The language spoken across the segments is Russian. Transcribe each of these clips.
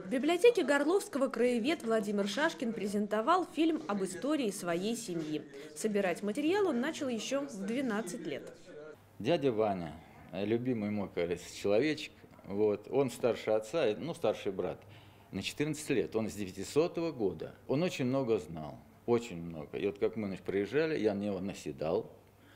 В библиотеке Горловского краевед Владимир Шашкин презентовал фильм об истории своей семьи. Собирать материал он начал еще в 12 лет. Дядя Ваня, любимый мой, кажется, человечек, он старше отца, старший брат, на 14 лет, он с 900 года. Он очень много знал, очень много. И как мы приезжали, я на него наседал.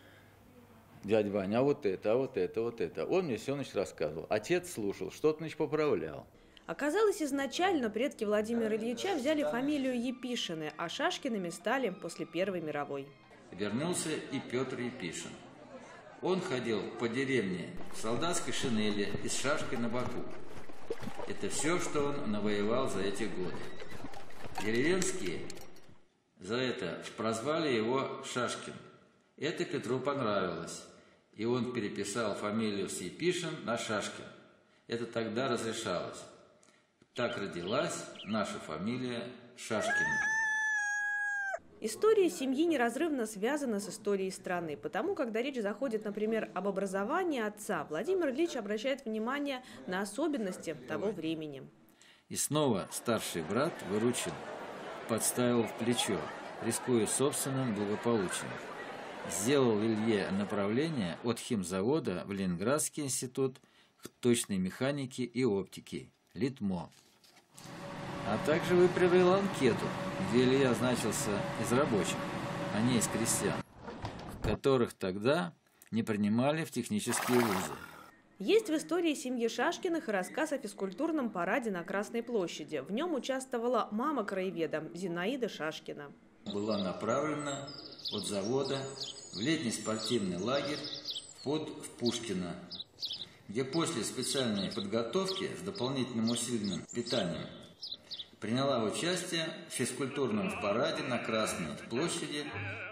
Дядя Ваня, а вот это. Он мне все рассказывал. Отец слушал, что-то поправлял. Оказалось, изначально предки Владимира Ильича взяли фамилию Епишины, а Шашкиными стали после Первой мировой. Вернулся и Петр Епишин. Он ходил по деревне в солдатской шинели и с шашкой на боку. Это все, что он навоевал за эти годы. Деревенские за это прозвали его Шашкин. Это Петру понравилось, и он переписал фамилию с Епишин на Шашкин. Это тогда разрешалось. Так родилась наша фамилия Шашкин. История семьи неразрывно связана с историей страны, потому когда речь заходит, например, об образовании отца, Владимир Ильич обращает внимание на особенности того времени. И снова старший брат, выручен, подставил в плечо, рискуя собственным благополучием. Сделал Илье направление от химзавода в Ленинградский институт точной механики и оптики, ЛИТМО. А также выправил анкету, где Илья значился из рабочих, а не из крестьян, которых тогда не принимали в технические вузы. Есть в истории семьи Шашкиных и рассказ о физкультурном параде на Красной площади. В нем участвовала мама краеведа Зинаида Шашкина. Была направлена от завода в летний спортивный лагерь в Пушкино, где после специальной подготовки с дополнительным усиленным питанием приняла участие в физкультурном параде на Красной площади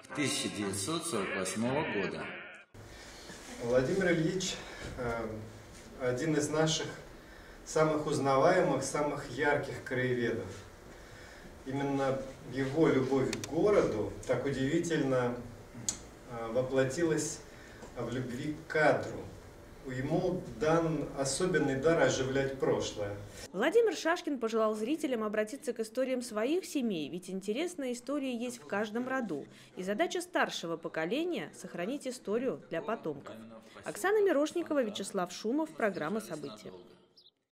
1948 года. Владимир Ильич один из наших самых узнаваемых, самых ярких краеведов. Именно его любовь к городу так удивительно воплотилась в любви к кадру. Ему дан особенный дар оживлять прошлое. Владимир Шашкин пожелал зрителям обратиться к историям своих семей, ведь интересные истории есть в каждом роду. И задача старшего поколения – сохранить историю для потомков. Оксана Мирошникова, Вячеслав Шумов, программа «События».